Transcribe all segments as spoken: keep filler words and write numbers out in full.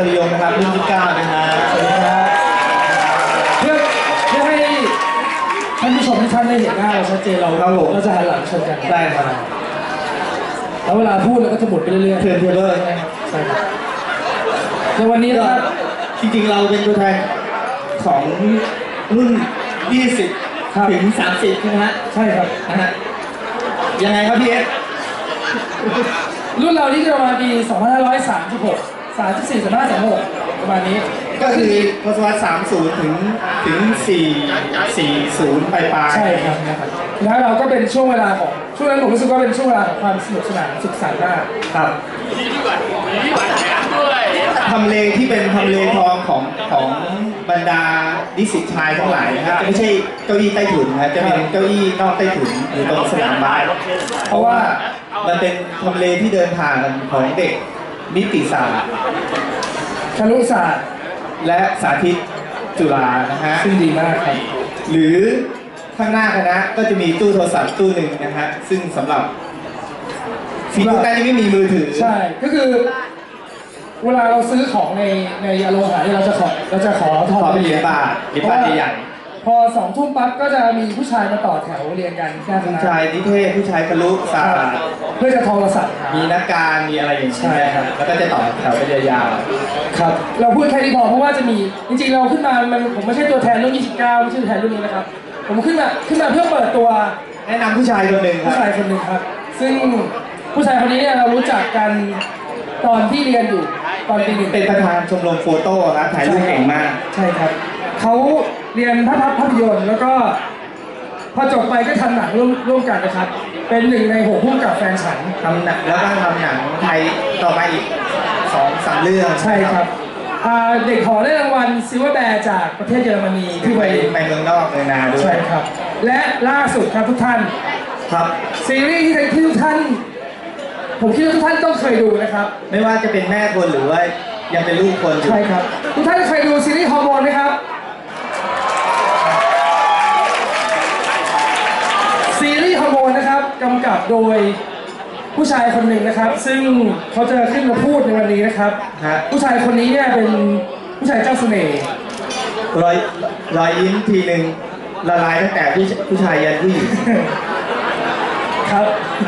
ริยงนะครับรุ่นที่เก้านะฮะสวัสดีครับเพื่อเพื่อให้ท่านผู้ชมทุกท่านได้เห็นหน้าเราชัดเจนเราเราจะหันหลังชนกันได้ครับแล้วเวลาพูดเราก็จะหมุนไปเรื่อยๆเทิร์นเทเบิลใช่ครับในวันนี้นะครับจริงๆเราเป็นตัวแทนของรุ่นยี่สิบถึงสามสิบใช่ไหมฮะใช่ครับนะฮะยังไงครับพี่เอสรุ่นเราที่จะประมาณปีสองพันห้าร้อยสามสิบหก สามสิบสี่ สามสิบห้า สามสิบหกประมาณนี้ก็คือทศวรรษสามสิบถึงถึงสี่สี่ศูนย์ปลายปลายใช่ครับนะครับแล้วเราก็เป็นช่วงเวลาของช่วงนั้นผมรู้สึกว่าเป็นช่วงเวลาของความสนุกสนานสุขสันต์มากครับทำเลที่เป็นทำเลทองของของบรรดานิสิตชายทั้งหลายนะครับจะไม่ใช่เก้าอี้ใต้ถุนนะจะเป็นเก้าอี้นอกใต้ถุนอยู่ตรงสนามบาสเพราะว่ามันเป็นทำเลที่เดินทางของเด็กนิติศาสตร์ครุศาสตร์และสาธิตจุฬานะฮะซึ่งดีมากครับหรือข้างหน้าคณะก็จะมีตู้โทรศัพท์ตู้หนึ่งนะฮะซึ่งสำหรับที่ทุกท่านที่ไม่มีมือถือใช่ก็คือเวลาเราซื้อของในในอโลหะที่เราจะขอเราจะขอทอนเหรียญบาทเหรียญบาทใหญ่พอสองทุ่มปั๊บก็จะมีผู้ชายมาต่อแถวเรียนกันผู้ชายนิเทศผู้ชายครุศาสตร์เพื่อจะโทรศัพท์มีนักการมีอะไรอย่างนี้ใช่ครับแล้วก็จะต่อแถวไปยาวๆครับเราพูดแค่นี้พอเพราะว่าจะมีจริงๆเราขึ้นมามันผมไม่ใช่ตัวแทนรุ่นยี่สิบเก้าไม่ใช่ตัวแทนรุ่นนี้นะครับผมขึ้นมาขึ้นมาเพื่อเปิดตัวแนะนำผู้ชายคนหนึ่งผู้ชายคนหนึ่งครับซึ่งผู้ชายคนนี้เนี่ยเรารู้จักกันตอนที่เรียนอยู่ตอนปีหนึ่งเป็นประธานชมรมโฟโต้นะถ่ายรูปเก่งมากใช่ครับเขาเรียนภาพภาพยนตร์แล้วก็พอจบไปก็ทำหนังร่วมร่วมกันนะครับเป็นหนึ่งในหกผู้กำกับแฟนฉันทำหนังแล้วก็ทำหนังไทยต่อมาอีกสองสามเรื่องใช่ครับเด็กขอได้รางวัลซิลเวอร์แบร์จากประเทศเยอรมนีที่ไปไปเมืองนอกเลยนาด้วยใช่ครับและล่าสุดครับทุกท่านครับซีรีส์ที่ทุกท่านผมคิดว่าทุกท่านต้องเคยดูนะครับไม่ว่าจะเป็นแม่คนหรือว่ายังเป็นลูกคนใช่ครับทุกท่านเคยดูซีรีส์ฮอร์โมนไหมครับซีรีส์ฮอร์โมนนะครับกำกับโดยผู้ชายคนหนึ่งนะครับซึ่งเขาจะขึ้นมาพูดในวันนี้นะครับผู้ชายคนนี้เนี่ยเป็นผู้ชายเจ้าเสน่ห์รอยรอยยิ้มทีหนึ่งละลายตั้งแต่ผู้ผู้ชายยันผู้หญิงครับ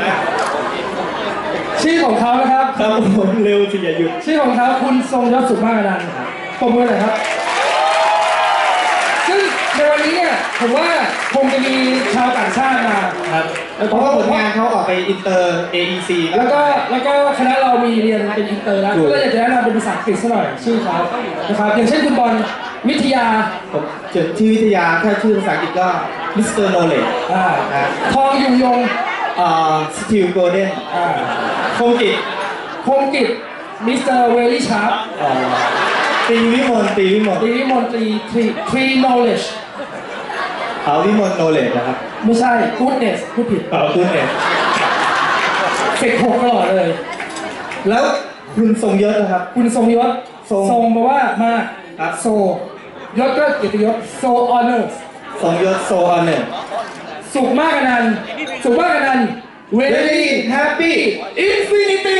ชื่อของเขานะครับครับผมเร็วสิอย่าหยุดชื่อของเขาคุณทรงยศสุภาพนันท์ปรบมือหน่อยครับซึ่งในวันนี้เนี่ยผมว่าคงจะมีชาวต่างชาติมาครับเพราะว่าผลงานเขาออกไปอินเตอร์ เอ อี ซีแล้วก็แล้วก็คณะเรามีเรียนเป็นอินเตอร์แล้วก็อยากจะแนะนำเป็นภาษาอังกฤษสักหน่อยชื่อเขานะครับอย่างเช่นคุณบอลวิทยาผมจดที่วิทยาถ้าชื่อภาษาอังกฤษก็มิสเตอร์โนเลจทองอยู่ยงอ่าสตีลโกลเด้นคงกิจคงกิจมิสเตอร์เวลี่ชาร์ปตีวิมลตีวิมลตีวิมลตีทรีทรีโนเลจเอาวิมลโนเลจนะครับไม่ใช่กู๊ดเนสพูดผิดเอากู๊ดเนสเฟกหกตลอดเลยแล้วคุณทรงยศนะครับคุณทรงยศทรงแปลว่ามาโซยศก็เกียรติยศโซออเนอร์ทรงยศโซออเนอร์สุขมากกันนันสุขมากกันนัน Very Happy Infinity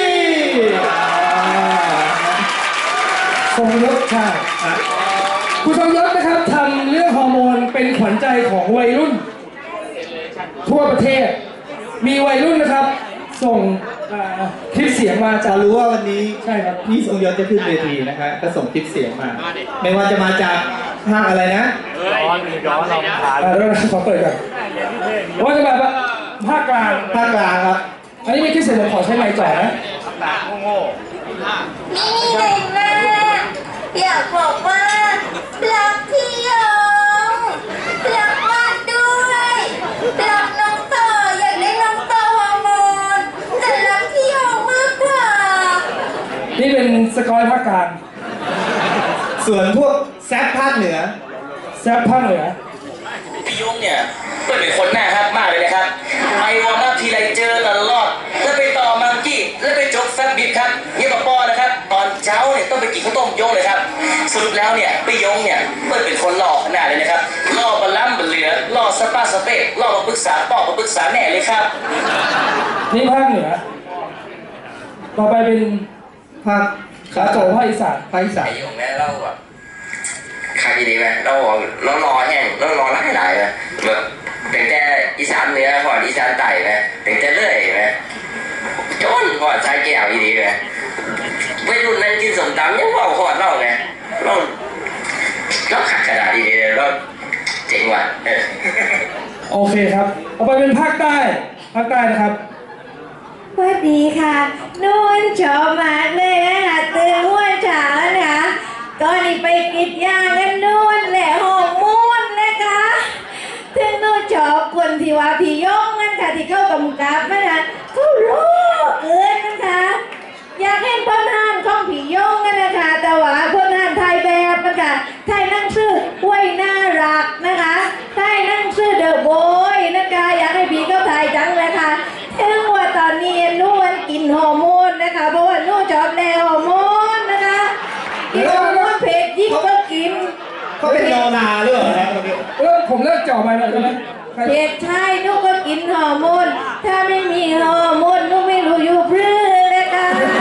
ทรงยศใช่คุณทรงยศนะครับทำเรื่องฮอร์โมนเป็นขวัญใจของวัยรุ่นทั่วประเทศมีวัยรุ่นนะครับส่งคลิปเสียงมาจะรู้ว่าวันนี้ใช่ครับพี่ทรงยศจะขึ้นเวทีนะครับก็ส่งคลิปเสียงมาไม่ว่าจะมาจากภาคอะไรนะย้อนย้อนเราผ่านแล้วขอเปิดก่อนว่าจะแบบภาคกลางภาคกลางครับอันนี้มีคลิปเสียงขอใช้ไมค์จ่อนะตาโง่นี่ไงแม่อยากบอกว่ารักพี่ยงรักมากด้วยรักน้องต่ออยากได้น้องต่อฮอร์โมนแต่รักพี่ยงมากกว่านี่เป็นสกอยภาคกลางส่วนพวกแซฟภาคเหนือแซฟภาคเหนือพี่ยงเนี่ยเป็นคนหน้าฮักมากเลยนะครับไอวอร์มอัพทีไรเจอตลอดแล้วไปต่อมังกี้แล้วไปจบแฟบบิดครับเยี่ยมปอนะครับตอนเช้าเนี่ยต้องไปกินข้าวต้มยงเลยครับสรุปแล้วเนี่ยพี่ยงเนี่ยเปิดเป็นคนหล่อขนาดเลยนะครับหล่อบะล้ำบะเหลือหล่อสปาสเปกหล่อมาปรึกษาปอกมาปรึกษาแน่เลยครับนี่ภาคเหนือต่อไปเป็นภาคขาโจภาคอีสานภาคอีสานไอ้ยุ่งแม่เราแบบใครดีไหมเราเรารอแห้งเรารอหลายหลายนะแบบแต่แต่อีสานเหนือก่อนอีสานใต้ไหมแต่แต่เรื่อยไหมจนก่อนชายแก้วอีดีไหมไม่รุ่นนั้นกินสมตำยังว่าขอดเราไงเราเราขัดกระดาษดีเลยเราเจ๋งว่ะโอเคครับต่อไปเป็นภาคใต้ภาคใต้นะครับสวัสดีค่ะนุ่นชอบมากเลยนะคะตื่นหัวเช้านะคะก่อนนี้ไปกินยากันนุ่นและหอมมุ่นนะคะถึงนุ่นชอบคนที่ว่าพี่ยงนั่นค่ะที่เข้ากำกับนะคะเขารู้เกินนะคะอยากเห็นพลทหารของพี่ยงนั่นนะคะแต่ว่าพลทหารไทยแบบนะคะไทยนั่งชื่อห้วยน่ารักนะคะไทยนั่งชื่อเดอะโบยนะคะอยากให้พี่เขาถ่ายจังเลยค่ะถึงว่าตอนนี้นุ่นกินฮอร์โมนนะคะเพราะว่านุ่นชอบแลฮอร์โมนนะคะกินฮอร์โมนเผ็ดยิ่งก็กินเขาเป็นโนนาหรือเปล่าฮะเออผมเลิกจ่อไปแล้วใช่ไหมเผ็ดใช่นุ่นก็กินฮอร์โมนถ้าไม่มีฮอร์โมนนุ่นไม่รู้อยู่เพื่อนะคะ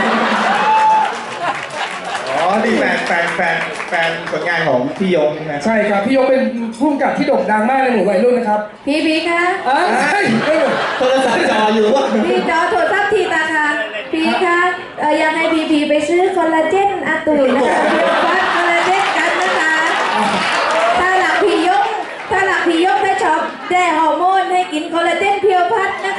อ๋อนี่แฟนแฟนแฟนแฟนผลงานของพี่ยงใช่ไหมใช่ครับพี่ยงเป็นผู้กำกับที่โด่งดังมากในหมู่วัยรุ่นนะครับพี่พี่คะอ่าใช่เออโทรศัพท์จออยู่ว่าพี่จอโทรศัพท์ทีตาค่ะพี่คะเอ่ออยากให้พี่พี่ไปซื้อคอลลาเจนอาตูนนะคะเดี๋ยววัดคอลลาเจนกันนะคะถ้าหลักพี่ยกถ้าหลักพี่ยกถ้าชอบแด่ฮอร์โมนให้กินคอลลาเจนเพียวพัดนะคะ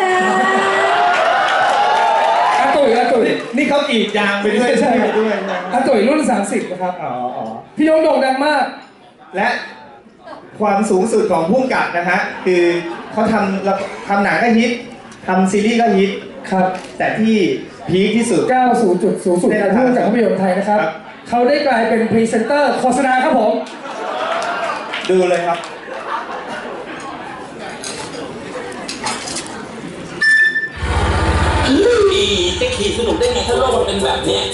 อาตุ๋ยอาตุ๋ยนี่เขากรีดยางไปด้วยใช่ไปด้วยนะอาตุ๋ยรุ่นสามสิบนะครับอ๋ออ๋อพี่ยงโด่งดังมากและความสูงสุดของพุ่มกับนะฮะคือเขาทำละทำหนังก็ฮิตทำซีรีส์ก็ฮิตครับแต่ที่พีคที่สุดก้าวสู่จุดสูงสุดการพูดจากภาพยนตร์ไทยนะครับครับเขาได้กลายเป็นพรีเซนเตอร์โฆษณาครับผมดูเลยครับอีจะขี่สนุกได้ไงถ้าโลกมันเป็นแบบเนี้ย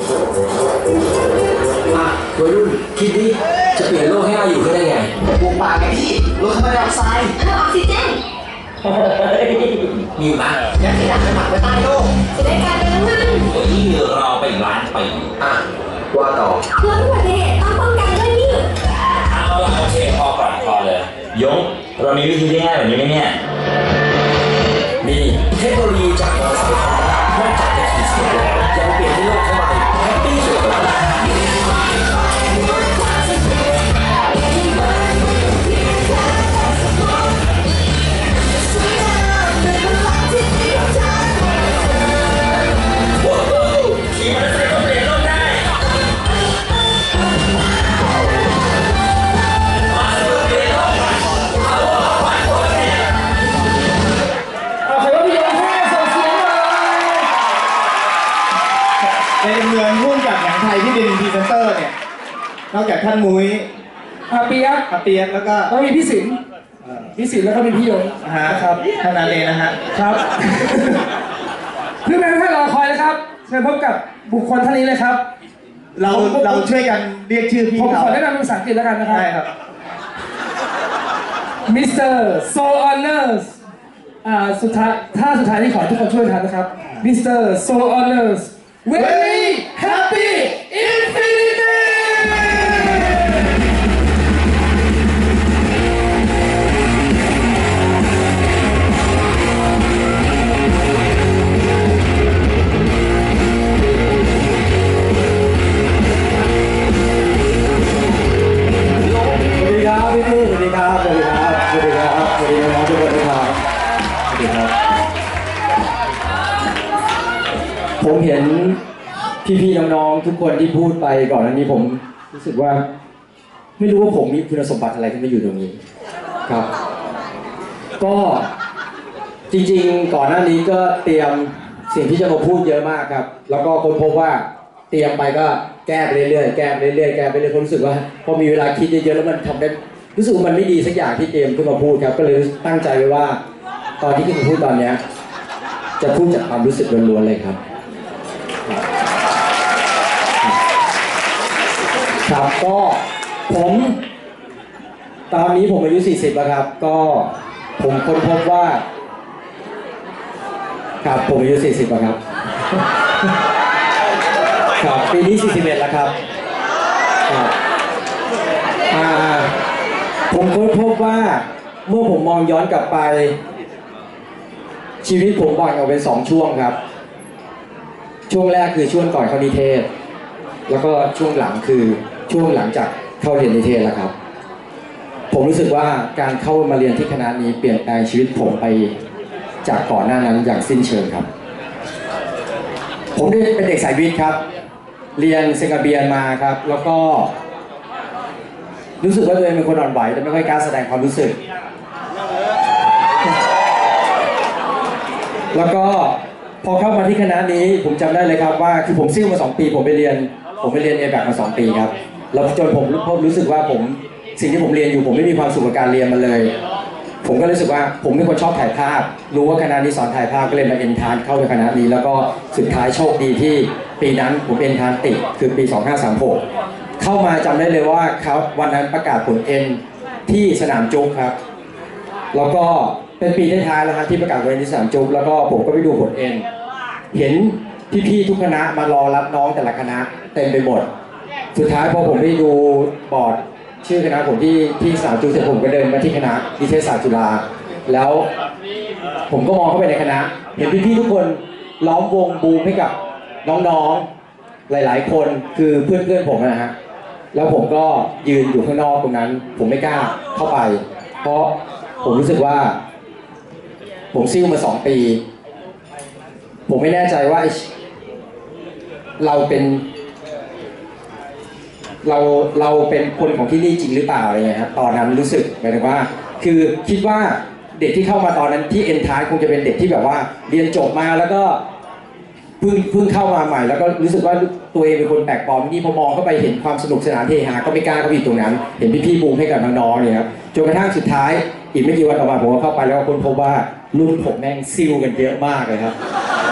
อ่ะวัยรุ่นคิดดิจะเปลี่ยนโลกให้น่าอยู่ขึ้นได้ไงปลูกป่าไงพี่ลดคาร์บอนไดออกไซด์เพิ่มออกซิเจนมีอยู่นะยัดขยะไปหมักไว้ใต้โลกจะได้กลายเป็นน้ำมันเฮ้ยรอไปอีกล้านปีอ่ะว่าต่อลดอุบัติเหตุต้องป้องกันด้วยนี่เอาละโอเคพอก่อนพอเลยยงเรามีวิธีที่ง่ายแบบนี้ไหมเนี่ยนี่เทคโนโลยีจากมอเตอร์ไซค์นอกจากจะขี่สนุกแล้วยังเปลี่ยนให้โลกทั้งใบแฮปปี้สุดเลยขี่มอเตอร์ไซค์ก็เปลี่ยนโลกได้เอาใครว่าพี่ยงให้ส่งเสียงมาในจำนวนพุ่มกับหนังไทยที่เป็นพรีเซนเตอร์เนี่ยนอกจากท่านมุ้ยอาเปียกอาเปียกแล้วก็แล้วมีพี่สินเอ่อพี่สินแล้วก็มีพี่ยงนะฮะนะครับเท่านั้นเองนะฮะครับ เพื่อนแม่ท่านรอคอยนะครับเชิญพบกับบุคคลท่านนี้เลยครับเราเราช่วยกันเรียกชื่อพี่ผมเขาขอแนะนำเป็นภาษาอังกฤษแล้วกันนะครับใช่ครับมิสเตอร์โซออนเนอร์สอ่าสุดท้ายถ้าสุดท้ายที่ขอทุกคนช่วยทันนะครับมิสเตอร์โซออนเนอร์ส very happy infinity สวัสดีครับพี่พี่สวัสดีครับสวัสดีครับสวัสดีครับสวัสดีน้องทุกคนนะครับสวัสดีครับผมเห็นพี่ๆน้องๆทุกคนที่พูดไปก่อนหน้านี้ผมรู้สึกว่า ไม่รู้ว่าผมมีคุณสมบัติอะไรที่มาอยู่ตรงนี้ครับ ก็จริงๆก่อนหน้านี้ก็เตรียมสิ่งที่จะมาพูดเยอะมากครับ แล้วก็ค้นพบว่าเตรียมไปก็แก้ไปเรื่อยๆแก้ไปเรื่อยๆแก้ไปเรื่อยๆผมรู้สึกว่าพอมีเวลาคิดเยอะๆแล้วมันทำได้รู้สึกว่ามันไม่ดีสักอย่างที่เตรียมขึ้นมาพูดครับก็เลยตั้งใจไว้ว่า ตอนที่ขึ้นมาพูดตอนเนี้ยจะพูดจากความรู้สึกล้วนๆเลยครับ ครับก็ผม ตอนนี้ผมอายุสี่สิบแล้วครับ ก็ผมค้นพบว่า ครับผมอายุสี่สิบแล้วครับครับปีนี้สี่สิบเอ็ดแล้วครับครับอ่าผมค้นพบว่าเมื่อผมมองย้อนกลับไปชีวิตผมแบ่งออกเป็นสองช่วงครับช่วงแรกคือช่วงก่อนเข้านิเทศแล้วก็ช่วงหลังคือช่วงหลังจากเข้าเรียนนิเทศแล้วครับผมรู้สึกว่าการเข้ามาเรียนที่คณะนี้เปลี่ยนแปลงชีวิตผมไปจากก่อนหน้านั้นอย่างสิ้นเชิงครับผมได้เป็นเด็กสายวิทย์ครับเรียนเซงาเบียนมาครับแล้วก็รู้สึกว่าตัวเองเป็นคนอ่อนไหวแต่ไม่ค่อยกล้าแสดงความรู้สึกแล้วก็พอเข้ามาที่คณะนี้ผมจำได้เลยครับว่าคือผมซิ่วมาสองปีผมไปเรียนผมไปเรียนเอแบกมาสองปีครับแล้วจนผมรู้สึกว่าผมสิ่งที่ผมเรียนอยู่ผมไม่มีความสุขกับการเรียนมันเลยผมก็รู้สึกว่าผมเป็นคนชอบถ่ายภาพรู้ว่าคณะนี้สอนถ่ายภาพก็เลยมาเอ็นทานเข้าในคณะนี้แล้วก็สุดท้ายโชคดีที่ปีนั้นผมเอ็นทานติดคือปีสองห้าสามหกเข้ามาจำได้เลยว่าเขาวันนั้นประกาศผลเอ็นที่สนามจุ๊กครับแล้วก็เป็นปีท้ายๆแล้วครับที่ประกาศผลเอ็นที่สนามจุ๊กแล้วก็ผมก็ไปดูผลเอ็นเห็นพี่ๆทุกคณะมารอรับน้องแต่ละคณะเต็มไปหมดสุดท้ายพอผมไปดูบอร์ดชื่อคณะผมที่ที่สนามจุ๊กเสร็จผมก็เดินมาที่คณะนิเทศศาสตร์จุฬาแล้วผมก็มองเข้าไปในคณะเห็นพี่ๆทุกคนล้อมวงบูมให้กับน้องๆหลายๆคนคือเพื่อนๆผมนะฮะแล้วผมก็ยืนอยู่ข้างนอกตรงนั้นผมไม่กล้าเข้าไปเพราะผมรู้สึกว่าผมซิ่วมาสองปีผมไม่แน่ใจว่าเราเป็นเราเราเป็นคนของที่นี่จริงหรือเปล่าอะไรเงี้ยครับตอนนั้นรู้สึกหมายถึงว่าคือคิดว่าเด็กที่เข้ามาตอนนั้นที่เอ็นทาร์คงจะเป็นเด็กที่แบบว่าเรียนจบมาแล้วก็เพิ่งเพิ่งเข้ามาใหม่แล้วก็รู้สึกว่าตัวเองเป็นคนแปลกปลอมที่พอมองเข้าไปเห็นความสนุกสนานเฮฮาก็ไม่กล้าเข้าไปตรงนั้นเห็นพี่ๆบูมให้กับน้องๆเนี่ยครับจนกระทั่งสุดท้ายอีกไม่กี่วันต่อมาผมก็เข้าไปแล้วก็ค้นพบว่ารุ่นผมแม่งซิลกันเยอะมากเลยครับ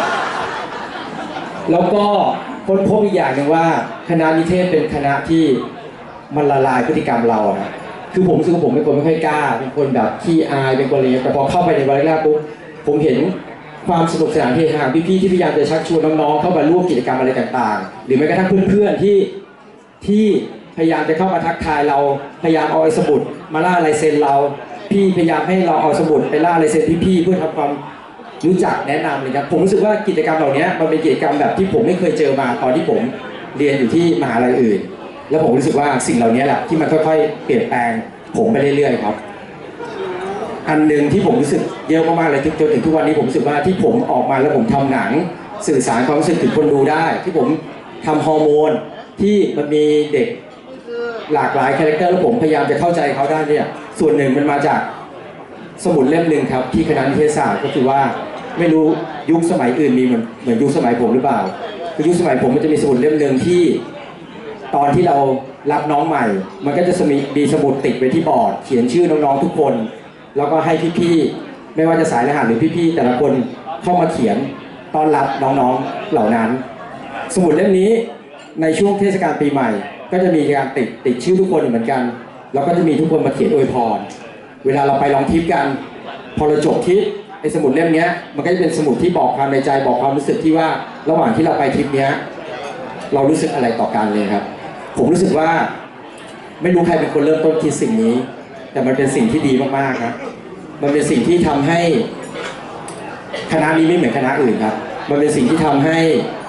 แล้วก็ค้นพบอีกอย่างหนึ่งว่าคณะนิเทศเป็นคณะที่มันละลายพฤติกรรมเราอะคือผมรู้สึกว่าผมเป็นคนไม่ค่อยกล้าเป็นคนแบบขี้อายเป็นคนอะไรแต่พอเข้าไปในวันแรกปุ๊บผมเห็นความสนุกสนานเฮฮาพี่ๆที่พยายามจะชักชวนน้องๆเข้ามาร่วมกิจกรรมอะไรต่างๆหรือแม้กระทั่งเพื่อนๆที่ที่พยายามจะเข้ามาทักทายเราพยายามเอาไอ้สมุดมาล่าลายเซ็นเราพี่พยายามให้เราเอาสมุดไปล่าลายเซ็นพี่ๆเพื่อทำความรู้จักแนะนำเลยครับผมรู้สึกว่ากิจกรรมเหล่านี้มันเป็นกิจกรรมแบบที่ผมไม่เคยเจอมาตอนที่ผมเรียนอยู่ที่มหาลัยอื่นแล้วผมรู้สึกว่าสิ่งเหล่านี้แหละที่มันค่อยๆเปลี่ยนแปลงผมไปเรื่อยๆครับอันหนึ่งที่ผมรู้สึกเยอะมากๆเลยจนถึงทุกวันนี้ผมรู้สึกว่าที่ผมออกมาแล้วผมทำหนังสื่อสารความรู้สึกถึงคนดูได้ที่ผมทำฮอร์โมนที่มันมีเด็กหลากหลายคาแรคเตอร์แล้วผมพยายามจะเข้าใจเขาได้เนี่ยส่วนหนึ่งมันมาจากสมุดเล่มหนึ่งครับที่คณะนิเทศศาสตร์ก็คือว่าไม่รู้ยุคสมัยอื่นมีเหมือนเหมือนยุคสมัยผมหรือเปล่าคือยุคสมัยผมมันจะมีสมุดเล่มหนึ่งที่ตอนที่เรารับน้องใหม่มันก็จะมีมีสมุดติดไว้ที่บอร์ดเขียนชื่อน้องๆทุกคนแล้วก็ให้พี่ๆไม่ว่าจะสายรหัสหรือพี่ๆแต่ละคนเข้ามาเขียนต้อนรับน้องๆเหล่านั้นสมุดเล่มนี้ในช่วงเทศกาลปีใหม่ก็จะมีการติดติดชื่อทุกคนเหมือนกันแล้วก็จะมีทุกคนมาเขียนอวยพรเวลาเราไปลองทริปกันพอเราจบทริปไอ้สมุดเล่มนี้มันก็จะเป็นสมุดที่บอกความในใจบอกความรู้สึกที่ว่าระหว่างที่เราไปทริปนี้เรารู้สึกอะไรต่อกันเลยครับผมรู้สึกว่าไม่รู้ใครเป็นคนเริ่มต้นคิดสิ่งนี้แต่มันเป็นสิ่งที่ดีมากๆครับมันเป็นสิ่งที่ทำให้คณะนี้ไม่เหมือนคณะอื่นครับมันเป็นสิ่งที่ทำให้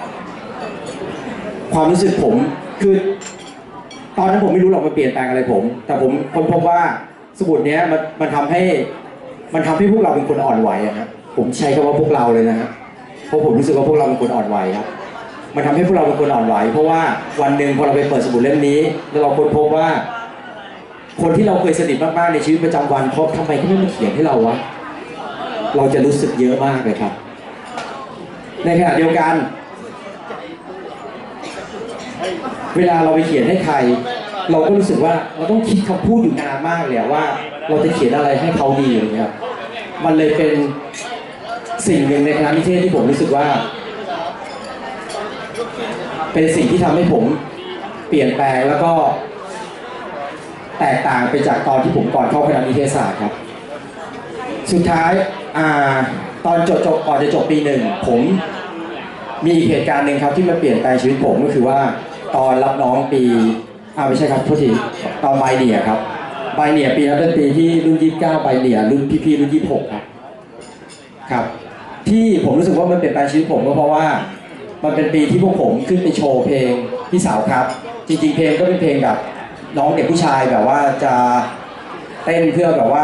ความรู้สึกผมคือตอนนั้นผมไม่รู้หรอกมันเปลี่ยนแปลงอะไรผมแต่ผมค้นพบว่าสมุดนี้มันมันทำให้มันทำให้พวกเราเป็นคนอ่อนไหวครับผมใช้คำว่าพวกเราเลยนะฮะเพราะผมรู้สึกว่าพวกเราเป็นคนอ่อนไหวครับมันทำให้พวกเราเป็นคนอ่อนไหวเพราะว่าวันหนึ่งพอเราไปเปิดสมุดเล่มนี้แล้วเราค้นพบว่าคนที่เราเคยสนิทมากๆในชีวิตประจำวันเขาทำไมเขาไม่มาเขียนให้เราวะเราจะรู้สึกเยอะมากเลยครับในขณะเดียวกันเวลาเราไปเขียนให้ใครเราก็รู้สึกว่าเราต้องคิดคำพูดอยู่นานมากเลยว่าเราจะเขียนอะไรให้เขาดีอย่างเงี้ยมันเลยเป็นสิ่งหนึ่งในคณะนิเทศที่ผมรู้สึกว่าเป็นสิ่งที่ทำให้ผมเปลี่ยนแปลงแล้วก็แตกต่างไปจากตอนที่ผมก่อนเข้าคณะนิเทศศาสตร์ครับสุดท้ายอ่าตอนจบจบก่อนจะจบปีหนึ่งผมมีอีกเหตุการณ์หนึ่งครับที่มาเปลี่ยนแปลงชีวิตผมก็คือว่าตอนรับน้องปีอ่าไม่ใช่ครับทุกทีตอนใบเดี่ยครับใบเดี่ยปีนั้นเป็นปีที่รุ่นยี่สิบเก้าใบเดี่ยรุ่นพี่ๆรุ่นยี่สิบหกครับครับที่ผมรู้สึกว่ามันเปลี่ยนแปลงชีวิตผมก็เพราะว่ามันเป็นปีที่พวกผมขึ้นไปโชว์เพลงพี่สาวครับจริงๆเพลงก็เป็นเพลงแบบน้องเด็กผู้ชายแบบว่าจะเต้นเพื่อแบบว่า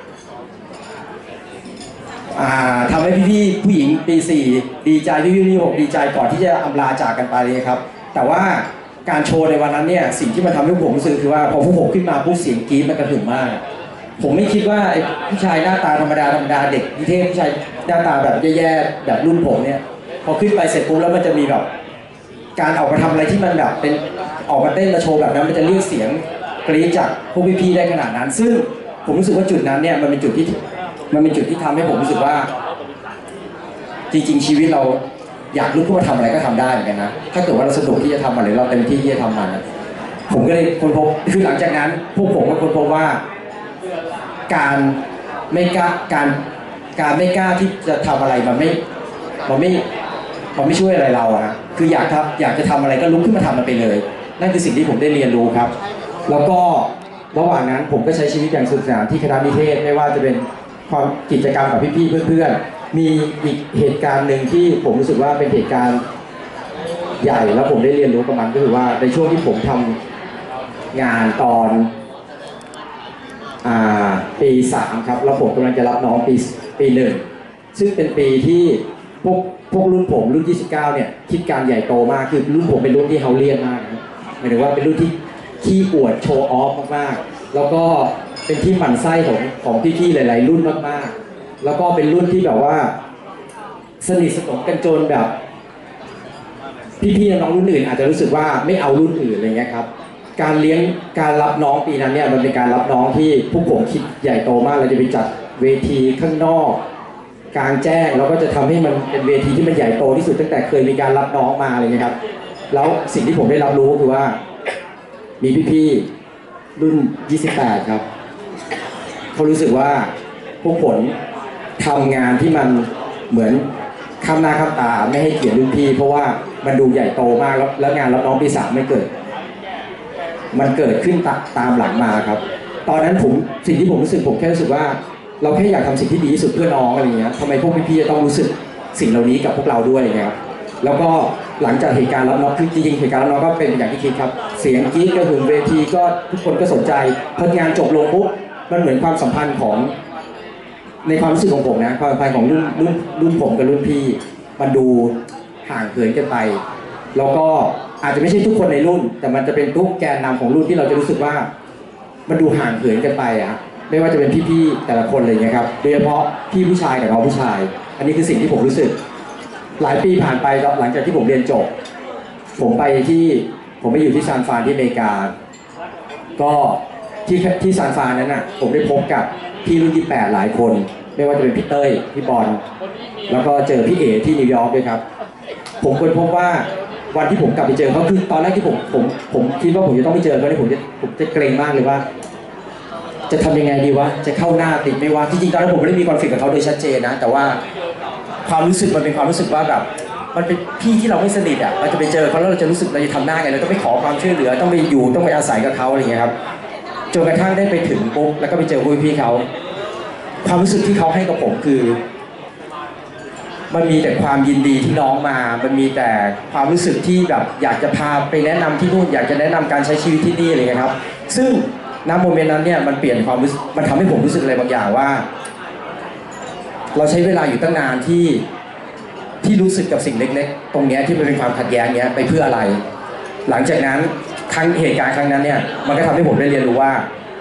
ทำให้พี่ๆผู้หญิงปีสี่ดีใจพี่ๆปีหกดีใจก่อนที่จะอำลาจากกันไปเลยครับแต่ว่าการโชว์ในวันนั้นเนี่ยสิ่งที่มันทำให้ผมรู้สึกคือว่าพอพวกผมขึ้นมาปุ๊บเสียงกรี๊ดมันกระหึ่มมากผมไม่คิดว่าไอ้ผู้ชายหน้าตาธรรมดาธรรมดาเด็กนิเทศผู้ชายหน้าตาแบบแย่ๆแบบรุ่นผมเนี่ยพอขึ้นไปเสร็จปุ๊บแล้วมันจะมีแบบการออกมาทำอะไรที่มันแบบเป็นออกมาเต้นมาโชว์แบบนั้นมันจะเรียกเสียงกรี๊ดจากพวกพี่ๆได้ขนาดนั้นซึ่งผมรู้สึกว่าจุดนั้นเนี่ยมันเป็นจุดที่มันเป็นจุดที่ทำให้ผมรู้สึกว่าจริงๆชีวิตเราอยากลุกขึ้นมาทำอะไรก็ทำได้เหมือนกันนะถ้าเกิดว่าเราสนุกที่จะทำมันหรือเราเต็มที่ที่จะทำมันผมก็เลยค้นพบคือหลังจากนั้นพวกผมก็ค้นพบว่าการไม่กล้าการการไม่กล้าที่จะทำอะไรมันไม่มันไม่มันไม่ช่วยอะไรเราอะคืออยากทำอยากจะทำอะไรก็ลุกขึ้นมาทำมันไปเลยนั่นคือสิ่งที่ผมได้เรียนรู้ครับแล้วก็ระหว่างนั้นผมก็ใช้ชีวิตอย่างสนุกสนานที่คณะนิเทศไม่ว่าจะเป็นความกิจกรรมกับพี่ๆเพื่อนๆมีอีกเหตุการณ์หนึ่งที่ผมรู้สึกว่าเป็นเหตุการณ์ใหญ่แล้วผมได้เรียนรู้กับมันก็คือว่าในช่วงที่ผมทำงานตอนอ่าปีสามครับแล้วผมกำลังจะรับน้องปีปีหนึ่งซึ่งเป็นปีที่พวกพวกรุ่นผมรุ่นยี่สิบเก้าเนี่ยคิดการใหญ่โตมากคือรุ่นผมเป็นรุ่นที่เฮาเลียนมากนะหมายถึงว่าเป็นรุ่นที่ขี้อวดโชว์ออฟมากๆแล้วก็เป็นที่หมั่นไส้ของของพี่ๆหลายๆรุ่นมากๆแล้วก็เป็นรุ่นที่แบบว่าสนิทสนมกันจนแบบพี่ๆน้องรุ่นอื่นอาจจะรู้สึกว่าไม่เอารุ่นอื่นอะไรเงี้ยครับการเลี้ยงการรับน้องปีนั้นเนี่ยมันเป็นการรับน้องที่พวกผมคิดใหญ่โตมากเราจะไปจัดเวทีข้างนอกกลางแจ้งแล้วก็จะทำให้มันเป็นเวทีที่มันใหญ่โตที่สุดตั้งแต่เคยมีการรับน้องมาอะไรเงี้ยครับแล้วสิ่งที่ผมได้รับรู้คือว่ามีพี่ๆรุ่นยี่สิบแปดครับเขารู้สึกว่าพวกผมทำงานที่มันเหมือนข้ามหน้าข้ามตาไม่ให้เกียรติรุ่นพี่เพราะว่ามันดูใหญ่โตมากแล้วแล้วงานรับน้องปีสามไม่เกิดมันเกิดขึ้นตามหลังมาครับตอนนั้นผมสิ่งที่ผมรู้สึกผมแค่รู้สึกว่าเราแค่อยากทำสิ่งที่ดีที่สุดเพื่อน้องอะไรเงี้ยทำไมพวกพี่ๆจะต้องรู้สึกสิ่งเหล่านี้กับพวกเราด้วยอะไรเงี้ยครับแล้วก็หลังจากเหตุการณ์รับน้องคือจริงๆเหตุการณ์รับน้องก็เป็นอย่างที่คิดครับเสียงกรี๊ดกระหึ่มเวทีก็ทุกคนก็สนใจพองานจบลงปุ๊บมันเหมือนความสัมพันธ์ของในความรู้สึกของผมนะความสัมพันธ์ของรุ่นรุ่นรุ่นผมกับรุ่นพี่มันดูห่างเหินกันไปแล้วก็อาจจะไม่ใช่ทุกคนในรุ่นแต่มันจะเป็นทุกแกนนำของรุ่นที่เราจะรู้สึกว่ามันดูห่างเหินกันไปอะไม่ว่าจะเป็นพี่ๆแต่ละคนเลยนะครับโดยเฉพาะพี่ผู้ชายกับน้องผู้ชายอันนี้คือสิ่งที่ผมรู้สึกหลายปีผ่านไปหลังจากที่ผมเรียนจบผมไปที่ผมไปอยู่ที่ซานฟรานที่อเมริกาก็ที่ที่ซานฟรานนั้นน่ะผมได้พบกับพี่รุ่นที่แปดหลายคนไม่ว่าจะเป็นพี่เต้ยพี่บอลแล้วก็เจอพี่เอที่นิวยอร์กด้วยครับผมค้นพบว่าวันที่ผมกลับไปเจอเขาคือตอนแรกที่ผมผมผมคิดว่าผมจะต้องไปเจอเขาเนี่ยผมจะผมจะเกรงมากเลยว่าจะทำยังไงดีวะจะเข้าหน้าติดไม่ว่าจริงๆตอนนั้นผมไม่ได้มีคอนฟ lict กับเขาโดยชัดเจนนะแต่ว่าความรู้สึกมันเป็นความรู้สึกว่าแบบมันเป็นพี่ที่เราไม่สนิทอ่ะเราจะไปเจอเขาแล้วเราจะรู้สึกเราจะทำหน้าไงเราต้องไปขอความช่วยเหลือต้องไปอยู่ต้องไปอาศัยกับเขาอะไรอย่างเงี้ยครับจนกระทั่งได้ไปถึงปุ๊บแล้วก็ไปเจอพี่เขาความรู้สึกที่เขาให้กับผมคือมันมีแต่ความยินดีที่น้องมามันมีแต่ความรู้สึกที่แบบอยากจะพาไปแนะนำที่นู่นอยากจะแนะนำการใช้ชีวิตที่นี่อะไรเงี้ยครับซึ่งณโมเมนต์นั้นเนี่ยมันเปลี่ยนความรู้สึกมันทำให้ผมรู้สึกอะไรบางอย่างว่าเราใช้เวลาอยู่ตั้งนานที่ที่รู้สึกกับสิ่งเล็กๆตรงนี้ที่มันเป็นความขัดแย้งเนี้ยไปเพื่ออะไรหลังจากนั้นครั้งเหตุการณ์ครั้งนั้นเนี่ยมันก็ทำให้ผมได้เรียนรู้ว่า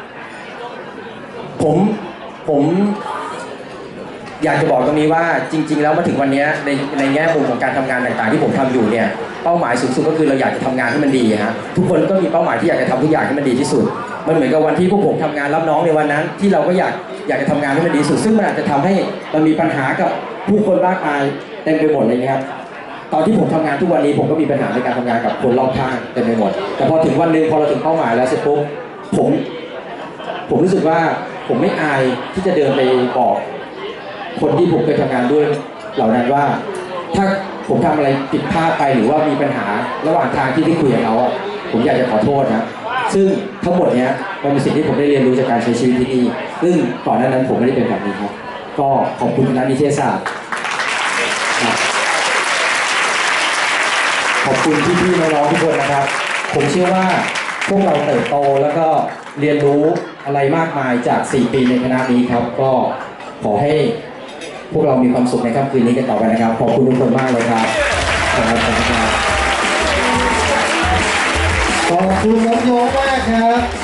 ผมผมอยากจะบอกตรงนี้ว่าจริงๆแล้วมาถึงวันนี้ในในแง่มุมของการทำงานต่างๆที่ผมทำอยู่เนี่ยเป้าหมายสูงสุดก็คือเราอยากจะทำงานให้มันดีฮะทุกคนก็มีเป้าหมายที่อยากจะทำทุกอย่างให้มันดีที่สุดมันเหมือนกับวันที่พวกผมทำงานรับน้องในวันนั้นที่เราก็อยากอยากจะทำงานให้มันดีสุดซึ่งมันอาจจะทำให้มันมีปัญหากับผู้คนมากมายเต็มไปหมดเลยนะครับตอนที่ผมทำงานทุกวันนี้ผมก็มีปัญหาในการทำงานกับคนรอบข้างเต็มไปหมดแต่พอถึงวันนึงพอเราถึงเป้าหมายแล้วเสร็จปุ๊บผมผมรู้สึกว่าผมไม่อายที่จะเดินไปบอกคนที่ผมเคยทำงานด้วยเหล่านั้นว่าถ้าผมทำอะไรผิดพลาดไปหรือว่ามีปัญหาระหว่างทางที่ได้คุยกับเขาอ่ะผมอยากจะขอโทษนะซึ่งทั้งหมดเนี้ยมันเป็นสิ่งที่ผมได้เรียนรู้จากการใช้ชีวิตที่นี่ซึ่งก่อนหน้านั้นผมไม่ได้เป็นแบบนี้ครับก็ขอบคุณคณะนิเทศศาสตร์ขอบคุณพี่ๆน้องๆทุกคนนะครับผมเชื่อว่าพวกเราเติบโตแล้วก็เรียนรู้อะไรมากมายจากสี่ปีในคณะนี้ครับก็ขอให้พวกเรามีความสุขในค่ำคืนนี้กันต่อไปนะครับขอบคุณทุกคนมากเลยครับขอบคุณครับขอบคุณน้องโยมากครับ